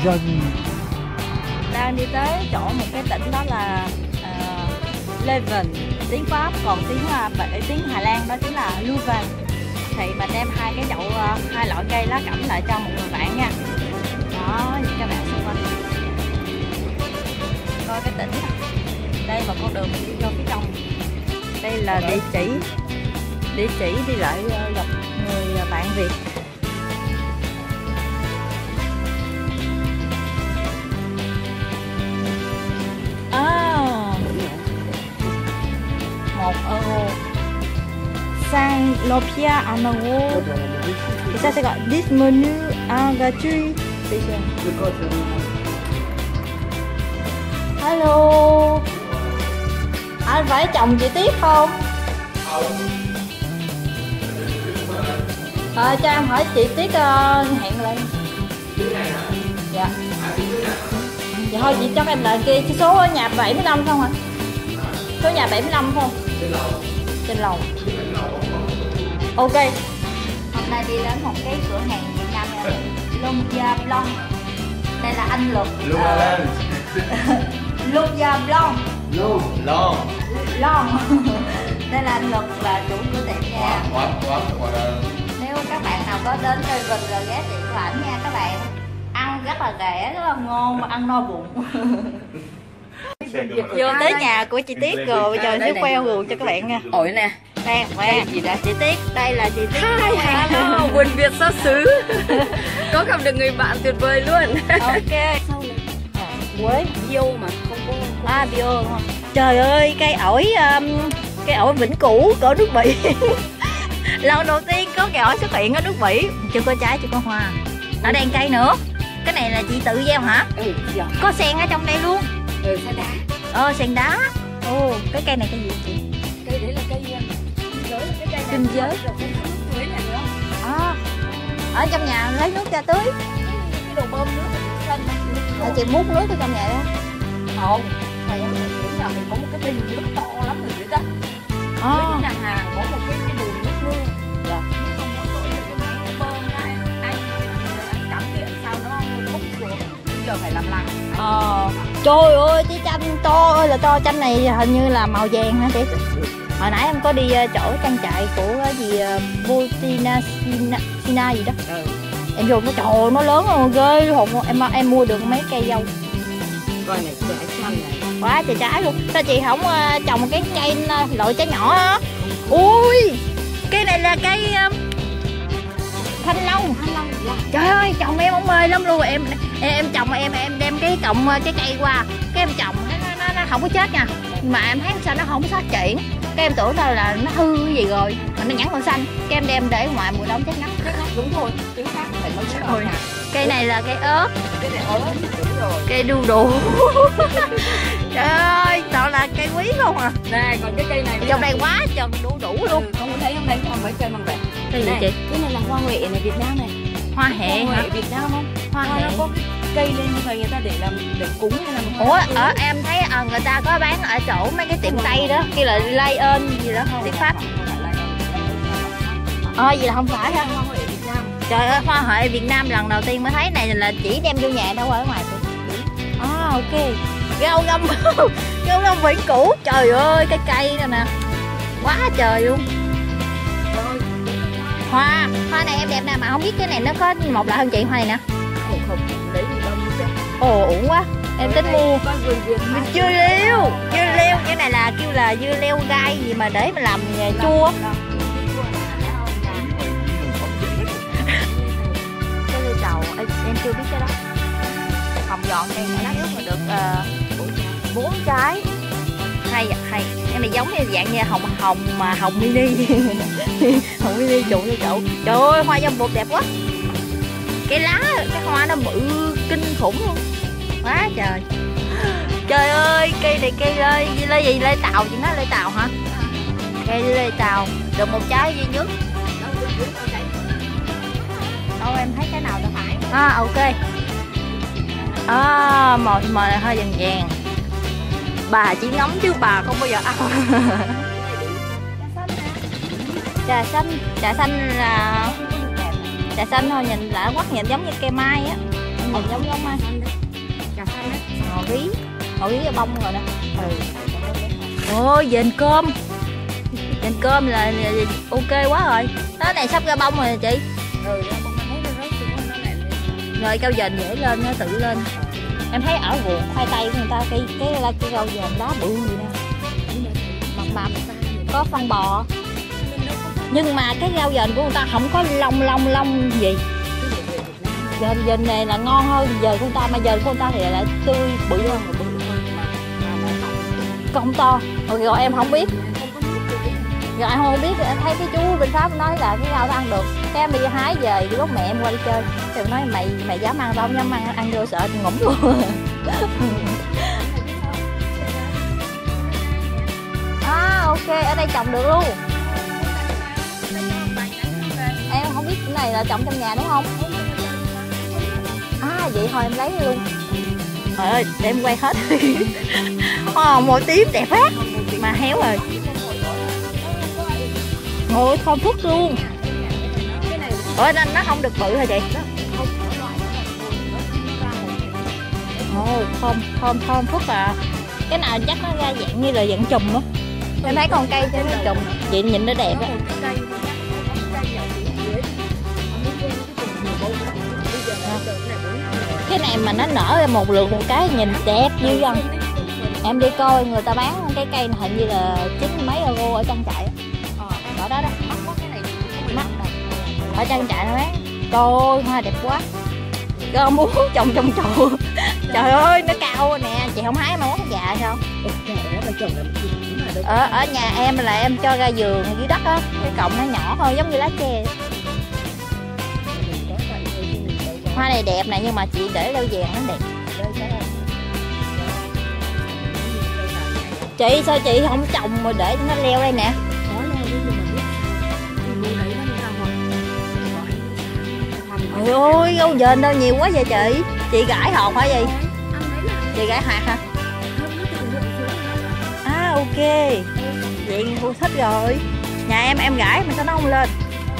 Đang đi tới chỗ một cái tỉnh đó là Leuven tiếng Pháp, còn tiếng Hà Lan đó chính là Leuven. Thì mình đem hai loại cây lá cẩm lại cho một người bạn nha. Đó, nhìn các bạn xung quanh coi cái tỉnh. Đây là con đường mình đi vô phía trong. Đây là địa chỉ đi lại gặp người bạn Việt. €1 Saint-Lopia en euros. Et ça c'est gọi 10 menu gratuit. Hello. Anh phải chồng chị Tiết không? Cho em hỏi chị Tiết hẹn lên. Dạ. Dạ thôi chị cho em lại kia số nhà 75 không ạ? Số nhà 75 không? Trên lầu. Ok. Hôm nay đi đến một cái cửa hàng Việt Nam này, Lumpia Blanc. Đây là anh Luật. Lumpia Blanc. Long. Đây là anh Luật là chủ cửa tiệm nha. Nếu các bạn nào có đến Leuven là ghé tiệm của ảnh nha các bạn. Ăn rất là rẻ, rất là ngon, ăn no bụng. Vô tới nhà của chị Tiết rồi, bây giờ sẽ queo rồi cho các bạn nha. Ổi nè. Đây gì đó chị Tiết, đây là chị Tiết. Hello, buồn Việt xa xứ. Có gặp được người bạn tuyệt vời luôn. Ok. Quế bio mà không có. Bio đúng không? Trời ơi, cây ổi vĩnh cửu cỡ nước Bỉ. Lần đầu tiên có cây ổi xuất hiện ở nước Bỉ. Chưa có trái, chưa có hoa. Ở đây cây nữa. Cái này là chị tự gieo hả? Dạ. Có sen ở trong đây luôn. Sen đá. Sen đá. Cái cây này cây gì chị? Cây đấy là cây Kinh giới. Ở trong nhà lấy nước ra tưới. Cái đồ bơm nước xanh. Chị múc nước ở trong nhà đó. Không, thầy em tưởng là mình có một cái bình nước to lắm rồi dưới đất. Với nhà hàng có một cái bồn nước mưa. Dạ. Không có tội cái máy bơm ra anh cắm điện sao nó bốc xuống. Bây giờ phải làm lại. Trời ơi, cái chanh to ơi là to. Chanh này hình như là màu vàng hả chị? Hồi nãy em có đi chỗ trang trại của cái gì Botina Sina gì đó. Em vô nó trời nó lớn rồi ghê hồn. Em mua được mấy cây dâu. Coi này, trái xanh này. Quá trời trái luôn. Sao chị không trồng cái cây loại trái nhỏ á? Ui, cây này là cây thanh long. Trời ơi, chồng em mê lắm luôn. Em trồng em đem cái cọng trái cây qua, cái em trồng nó không có chết nha. Mà em thấy sao nó không có phát triển. Cái em tưởng là nó hư cái gì rồi mà nó nhẵn còn xanh. Cái em đem để ngoài mùa đông chết ngắt. Đúng thôi, chính xác phải nói rồi. Cây này là cây ớt. Cái này ớt, đúng rồi. Cây đu đủ. Trời ơi, toàn là cây quý không à. Nè, còn cái cây này trong đây quá trời đu đủ luôn. Không có thấy không đây, còn mấy cây bằng vậy. Cây gì chị? Cái này là hoa huệ này, Việt Nam này. Hoa hệ hả? Việt Nam không? Hoa hệ. Nó có cái cây lên như vậy người ta để cúng hay là một. Ủa, em thấy người ta có bán ở chỗ mấy cái tiệm Tây đó, kia là Lion gì đó, tiếng Pháp. Gì là không phải hả? Hoa huệ Việt Nam. Trời ơi, hoa huệ Việt Nam lần đầu tiên mới thấy. Này là chỉ đem vô nhà đâu ở ngoài. Ok. Rau ngâm vĩnh cửu. Trời ơi, cái cây này nè. Quá trời luôn. Hoa này em đẹp nè, mà không biết cái này nó có một loại hơn chị hoa này nè. Không, lấy gì đâu chứ. Uổng quá. Em tính mua. Dưa leo. Cái này là kêu là dưa leo gai gì mà để mà làm chua. Cái lê trầu em chưa biết cái đó. Hồng dọn cây lá nước mà được 4 trái. Hay. Cái này giống như dạng như hồng mini. Hồng mini trụ như chậu. Trời ơi, hoa dâm bột đẹp quá. Cái hoa nó bự kinh khủng luôn. Quá trời. Trời ơi, cây này cây lê gì? Lê tàu chị nói lê tàu hả? Cây lê tàu được 1 trái duy nhất. Đâu em thấy cái nào đâu phải. Ok. Màu này hơi vàng. Bà chỉ ngắm chứ bà không bao giờ ăn. Trà xanh thôi, nhìn lại quắc nhìn giống như cây mai á. Nhìn giống ai? Cà xanh đấy. Ngò rí bông rồi nè. Ôi dền cơm. Dền cơm là ok quá rồi. Đó này sắp ra bông rồi nè chị. Rồi cao dền dễ lên nó tự lên. Em thấy ở ruộng khoai tây của người ta cái rau dền lá bự gì nè. Mập có phân bò. Nhưng mà cái rau dền của người ta không có lông gì. Dền này là ngon hơn dền của người ta, mà dền của người ta thì lại tươi bự hơn. Công to. Rồi em không biết. Rồi em không biết, em thấy cái chú bên Pháp nói là cái rau đó ăn được. Cái em đi hái về lúc mẹ em qua đi chơi. Thì nói mày dám ăn tao không dám ăn vô sợ ngủm luôn. Ok, ở đây trồng được luôn. Em không biết cái này là trồng trong nhà đúng không? Vậy thôi em lấy luôn. Trời ơi, để em quay hết. Màu tím đẹp quá. Mà héo rồi. Ôi, thơm phức luôn. Ủa, nên nó không được bự hả chị? Thơm phức à. Cái nào chắc nó ra dạng như là dạng chùm á. Em thấy con cây cho nó trùng, chị nhìn nó đẹp á. Cái này mà nó nở ra một lượt một cái nhìn đẹp dữ dân. Em đi coi người ta bán cái cây này hình như là 90 mấy euro ở trang trại. Ở đó đó. Mắc ở trang trại nó bán. Trời ơi, hoa đẹp quá. Con muốn trồng trong chậu. Trời ơi, nó cao nè, chị không hái mà món già sao? Ở nhà em là em cho ra vườn dưới đất á, cái cọng nó nhỏ thôi giống như lá tre. Hoa này đẹp nè, nhưng mà chị để lâu vàng nó đẹp. Chị sao chị không trồng mà để nó leo đây nè? Trời ơi, rau dền đâu nhiều quá vậy chị? Chị gãi hột hả gì? Chị gãi hạt hả? Ok, vậy cô thích rồi. Nhà em gãi mà sao nó không lên?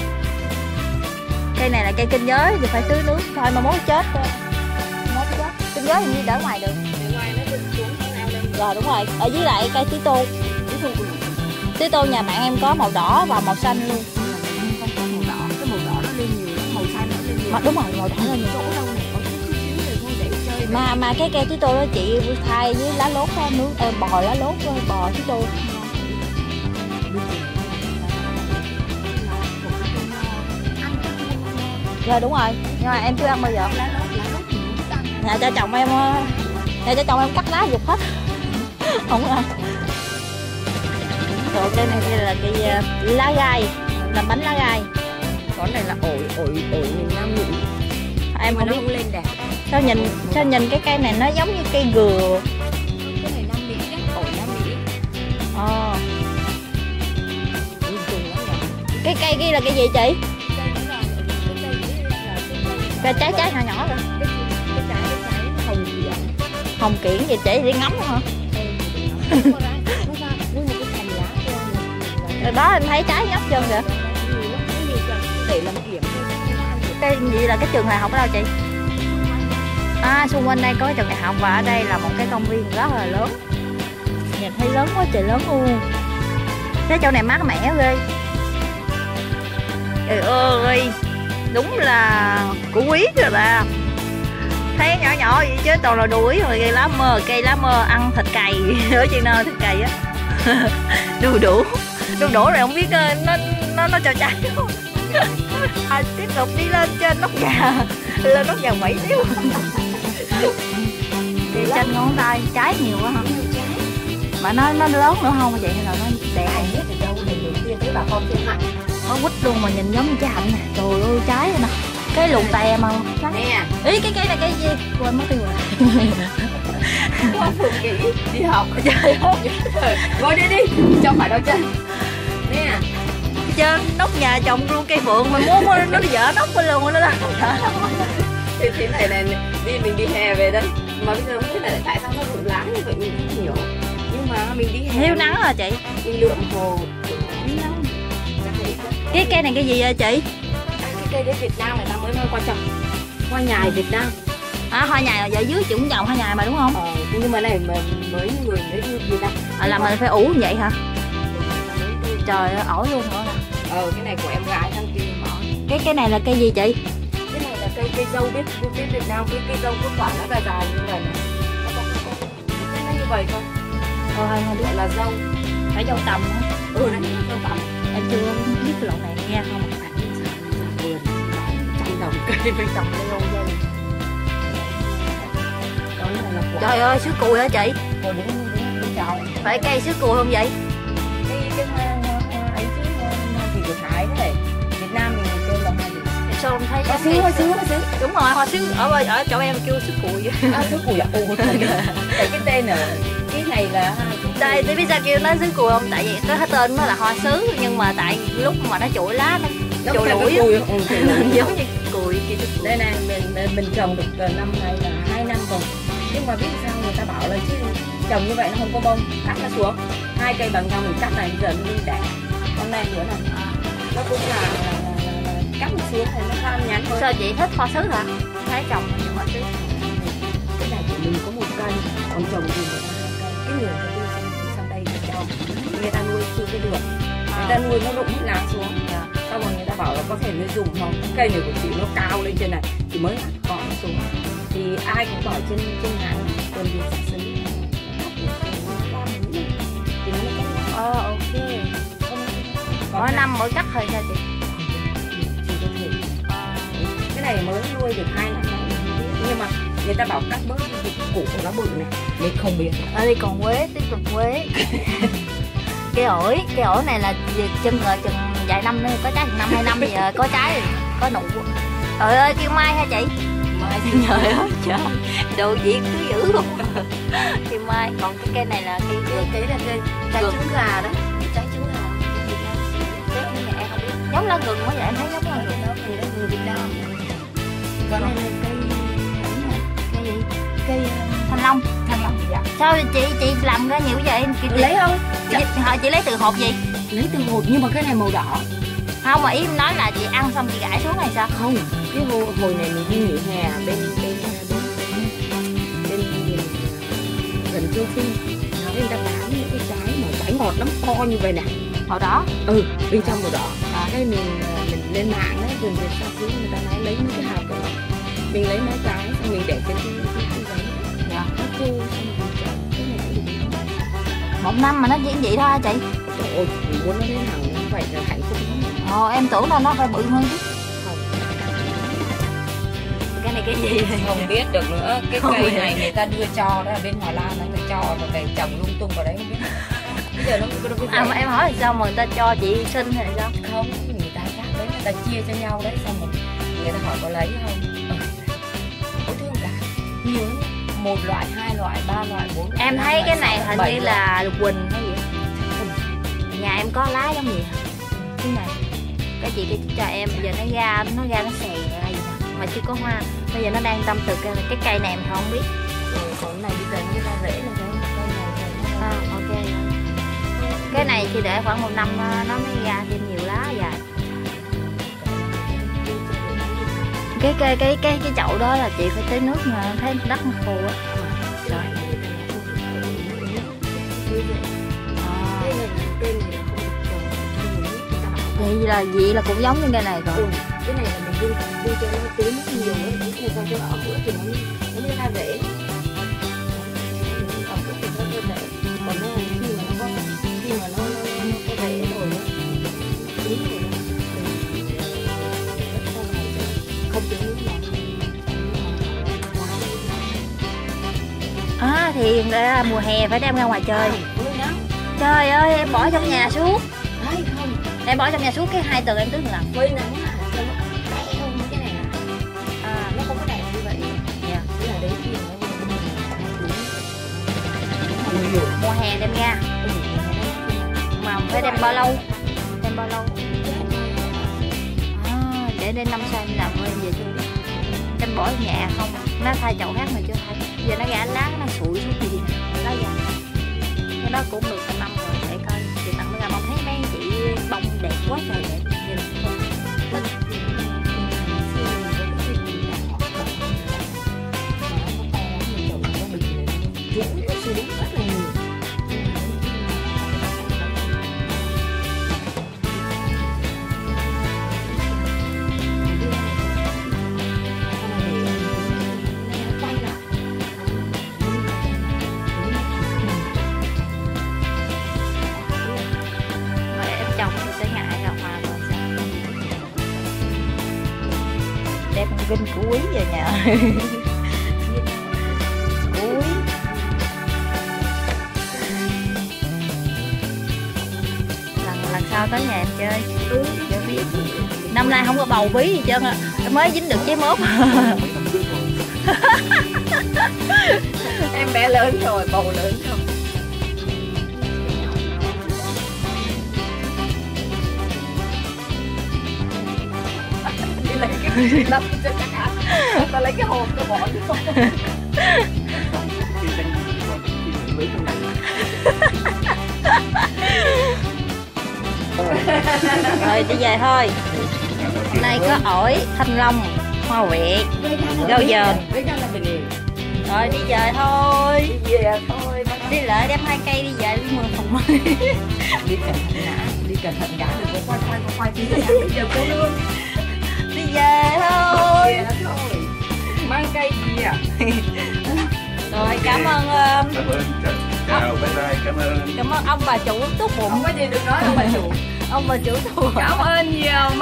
Cây này là cây kinh giới thì phải tưới nước thôi mà mốt chết. Kinh giới hình như để ngoài được. Rồi đúng rồi, ở dưới lại cây tí tô. Tí tô nhà bạn em có màu đỏ và màu xanh luôn. Không có màu đỏ, cái màu đỏ nó lên nhiều, màu xanh nó lên nhiều. Mà đúng rồi, màu đỏ lên nhiều. Mà cái cây tí tô đó chị thay với lá lốt đó, bò lá lốt bò tí tô. Dạ đúng rồi, nhưng mà em chưa ăn bao giờ. Nhà cho chồng em cắt lá giục hết. Không ăn. Rồi cây này là cây lá gai, làm bánh lá gai. Con này là ổi Nam Mỹ. Em không biết không lên đẹp. Sao nhìn cái cây này nó giống như cây gừa. Cái này Nam Mỹ đấy, ổi Nam Mỹ. Cái cây kia là cái gì chị? Cây trái nhỏ nhỏ rồi. Cái trái hồng gì vậy? Hồng kiển gì chị đi ngắm hả? Rồi đó em thấy trái nhóc chân kìa. Để làm kiểm. Cây gì là cái trường đại học ở đâu chị? Xung quanh đây có trường đại học và ở đây là một cái công viên rất là lớn. Nhìn thấy lớn quá trời lớn luôn. Cái chỗ này mát mẻ ghê. Trời ơi, đúng là của quý rồi bà. Thấy nhỏ nhỏ vậy chứ toàn là đuổi rồi cây lá mơ ăn thịt cầy ở trên nơi thịt cầy á. Đu đủ rồi không biết nó cho trái không. Tiếp tục đi lên trên nóc nhà, lên nóc nhà Mỹ xíu. Đi trên ngón tay trái nhiều quá hả? Mà nó lớn nữa không hả chị, hay là nó đẹp? Nó quýt luôn mà nhìn giống trái hạnh nè. Trời ơi trái này nè, cái lùn tè mà nè. Ý cái này cái gì quên mất tiêu rồi. Con Phượng Kỷ đi học. Trời ơi, ngồi đi cho phải đâu chân nè. Trên nóc nhà trồng luôn cây phượng mà muốn nó dở nóc luôn rồi đó. Thì thế này mình đi hè về đây mà bây giờ không biết là tại sao nó rụng lá như vậy mình không hiểu, nhưng mà mình đi hè thiếu nắng hả chị? Mình lượm hồ thiếu nắng. Cái cây này cái gì vậy chị? Cái cây đấy Việt Nam người ta mới mang qua trồng, qua nhà Việt Nam. Hoa nhài ở dưới chị cũng trồng hoa nhài mà đúng không? Nhưng mà này mới người mới gì ta? Là mình phải ủ như vậy hả? Trời ơi, ổi luôn hả? Cái này của em gái thằng kia mà. Cái này là cây gì chị? Cái này là cây dâu biết Việt Nam, cây dâu có quả nó dài như vậy này. Nó như vậy thôi. Hay gọi là dâu. Phải dâu tầm hả? Đấy, dâu tầm. Em chưa biết cái loại này nghe không? Vườn 100 đồng cây mới trồng leo dây. Trời ơi, sứ cùi hả chị? Đúng chào. Phải cây sứ cùi không vậy? Cái hoa ấy chứ, hoa gì của Thái đấy. Việt Nam mình kêu là hoa gì? Sao không thấy hoa sứ. Đúng rồi, hoa sứ ở chỗ em kêu sứ cùi. Sứ cùi à? Tại cái tên ở cái này là đây tôi biết sao kêu nó sứ cùi không? Tại vì cái tên nó là hoa sứ, nhưng mà tại lúc mà nó trụi lá nó trụi lủi giống như cùi kia. Đây này mình trồng được năm nay là 2 năm rồi. Nhưng mà biết sao người ta bảo là chứ trồng như vậy nó không có bông, cắt nó xuống. 2 cây bằng nhau mình cắt này giờ nó đi đẻ. Con này nữa này. Nó cũng là cắt nó xuống thì nó ra nhánh thôi. Sao chị thích hoa sứ hả? Thấy trồng nhiều hoa sứ. Cái này của mình có 1 cây, còn trồng thì người ta 2 cây. Cái người ta đi sang đây để trồng. Người ta nuôi chưa có được. Người ta nuôi nó rụng hết lá xuống. Xong rồi người ta bảo là có thể nuôi dùng không? Cây này của chị nó cao lên trên này, chị mới cọ nó xuống. Thì ai cũng bảo trên hàng tuần thì sẽ xứ. Thì nó có ok. Mỗi năm mỗi cắt thôi sao chị? Chỉ có thể. Cái này mới nuôi được 2 năm nay, nhưng mà người ta bảo cắt bớt thì củ của nó bự này, mình không biết. Ở đây còn quế, tiếp tục quế. Cây ổi này là chừng vài năm nữa có trái, 1-2 năm thì có trái, có nụ. Trời ơi, kêu mai hả chị? Mai thì trời ơi, trời, đồ Việt cứ dữ không? Kêu mai, còn cái cây này là cây là cây trứng gà đó, trái trứng gà. Cái này em không biết, giống lá gừng quá vậy, em thấy giống lá gừng. Đó thì lá gừng Việt Nam. Còn này là cây gì? Cây thanh long. Dạ. Sao chị làm ra nhiều vậy? Chị lấy không? Chị lấy từ hộp gì? Lấy từ hộp nhưng mà cái này màu đỏ. Không, mà ý em nói là chị ăn xong chị gãi xuống hay sao? Không, cái hồi này mình đi nghỉ hè bên gần châu Phi, người ta bán những cái trái ngọt lắm, to như vậy nè. Màu đỏ? Bên trong màu đỏ. Cái mình lên mạng đấy, gần Việt xa xứ người ta nói lấy những cái hạt rồi. Mình lấy mấy trái xong mình để trên cái giấy. Dạ. Nó khô xong mình trồng. Cái này cũng được. 1 năm mà nó chỉ vậy thôi hả chị? Trời ơi, mình muốn nó đến hàng như vậy là hạnh phúc lắm. Em tưởng là nó phải bự hơn chứ. Không. Cái này cái gì? Không biết được nữa. Cái cây này người ta đưa cho đó, ở bên Hà Lan người ta cho rồi về trồng lung tung vào đấy không biết. Bây giờ nó mà em hỏi sao mà người ta cho chị xin hay sao? Không, người ta khác đấy, người ta chia cho nhau đấy, xong rồi người ta hỏi có lấy không? Có thương cả. Nhiều lắm. 1 loại, 2 loại, 3 loại, 4 loại. Em thấy cái này hình như loại. là lục quỳnh hay gì? Nhà em có lá giống gì hả? Cái này cái chị cho em, bây giờ nó ra nó xè ra gì nè, mà chưa có hoa. Bây giờ nó đang tâm từ cái cây này em không biết. Còn cái này bây giờ như ra rễ này thôi. Ok. Cái này thì để khoảng 1 năm nó mới ra thêm nhiều lá dài. Cái chậu đó là chị phải tưới nước mà thấy đất nó khô á. Trời. Vậy là cũng giống như cây này rồi. Cái này là mình đưa cho nó tưới nước nhiều ấy, để sao cho ở bữa thì nó mới ra rễ. Ở bữa thì nó ra rễ. Còn nó khi mà nó có rễ rồi á, tưới rồi đó. Không tưới nước nào. Thì mùa hè phải đem ra ngoài chơi. Trời ơi, em bỏ trong nhà suốt. Không. Em bỏ trong nhà suốt cái 2 tuần em tưới một lần. Phơi nắng cho nó đẻ không cái này nó không có đẹp như vậy. Dạ. Là đấy khi nó mùa hè đem ra. Mà phải đem bao lâu? Để đến năm sau em làm ơn về chưa? Em bỏ trong nhà không? Nó thay chậu khác mà chưa thay. Giờ nó ra lá nó sụi xuống gì nè, lá vàng. Cái đó cũng được 1 năm rồi, để coi. Chị tặng nó ra bông, thấy mấy chị bông đẹp quá trời đẹp. Nhìn không thích. thì đúng rất là nhiều. Mà để em trồng thì sẽ ngại ra hoa rồi sao? Đem ginh của quý về nhà. Quý. Lần sau tới nhà em chơi. Cho biết. Năm nay không có bầu bí gì trơn á, mới dính được trái mốt. Em bé lớn rồi, bầu lớn rồi. Đi lấy cái lắp cho chắc hả? Ta lấy cái hộp ta bỏ vô. Rồi đi về thôi. Hôm nay có ổi, thanh long, hoa huệ, rau dền. Rồi đi về thôi. Đi về thôi. Đi lại đem 2 cây đi về đi mưa phòng. Đi cẩn thận đã, đi cẩn thận đã, đừng có quay tí nữa. Bây giờ cô luôn. Đi về thôi. Mang cây gì à? Rồi cảm ơn chào bye bye, cảm ơn ông bà chủ tốt bụng. Không có gì được nói đâu bà chủ. Ông bà chủ tốt bụng. Cảm ơn nhiều.